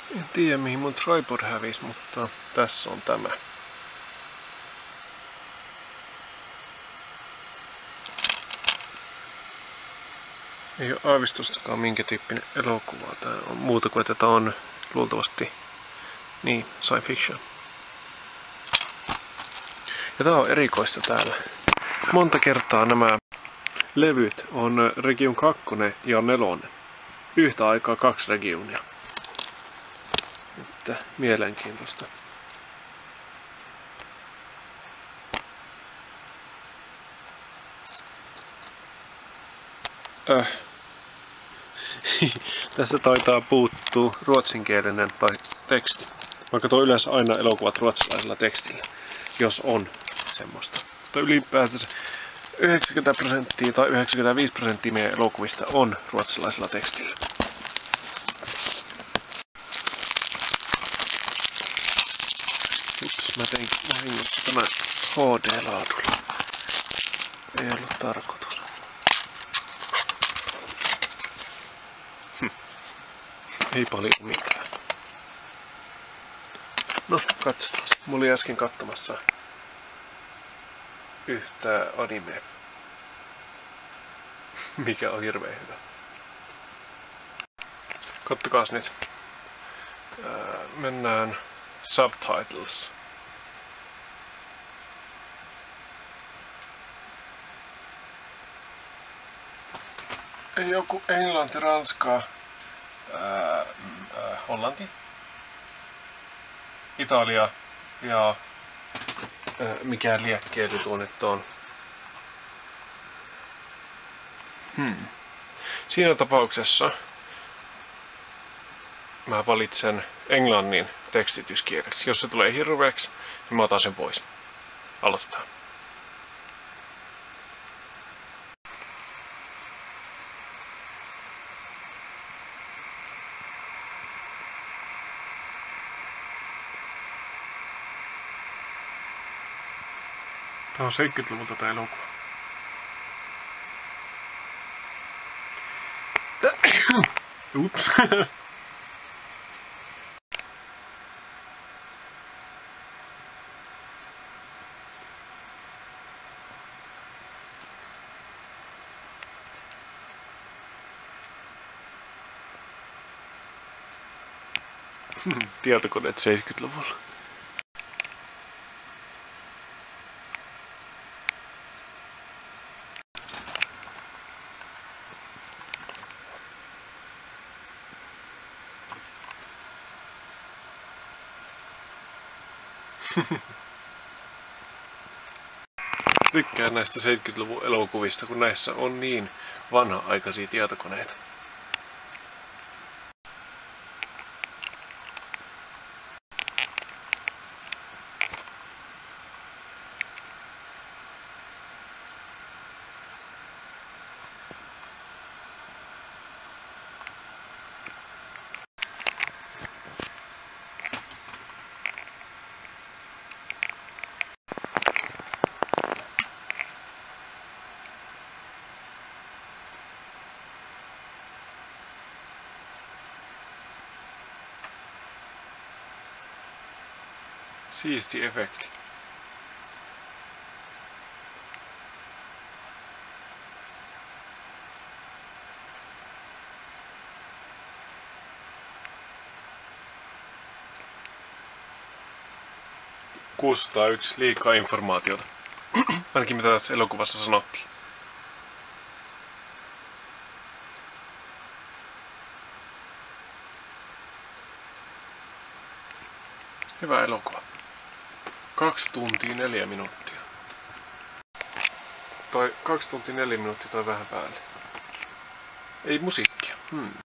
En tiedä mihin mun tripod hävisi, mutta tässä on tämä. Ei ole aavistustakaan minkä tyyppinen elokuva tää on. Muuta kuin että tää on luultavasti niin, science fiction. Ja tää on erikoista täällä. Monta kertaa nämä levyt on Region 2 ja 4. Yhtä aikaa 2 regionia. Että mielenkiintoista. Tässä taitaa puuttua ruotsinkielinen tai teksti. Mä katson yleensä aina elokuvat ruotsalaisella tekstillä, jos on semmoista. Mutta ylipäätänsä 90% tai 95% meidän elokuvista on ruotsalaisella tekstillä. Ups, mä tein vahingossa tämän HD-laadulla. Ei ollut tarkoitus. Ei paljon mitään. No, katsotaan. Mä olin äsken katsomassa yhtä animea, mikä on hirveän hyvä. Kattokaas nyt. Mennään subtitles. Joku englanti, ranska, hollanti, Italia ja mikä liekkeeli tuo nyt on. Siinä tapauksessa mä valitsen englannin tekstityskieleksi. Jos se tulee hirveäksi, niin mä otan sen pois. Aloitetaan. Tämä on 70-luvulta tämä elokuva. Ups. Tietokoneet 70-luvulla. Tykkään näistä 70-luvun elokuvista, kun näissä on niin vanha-aikaisia tietokoneita. Siisti efekti. ...601 liikaa informaatiota. Ainakin mitä tässä elokuvassa sanottiin. Hyvä elokuva. 2 tuntia 4 minuuttia. Tai 2 tuntia 4 minuuttia tai vähän päälle. Ei musiikkia.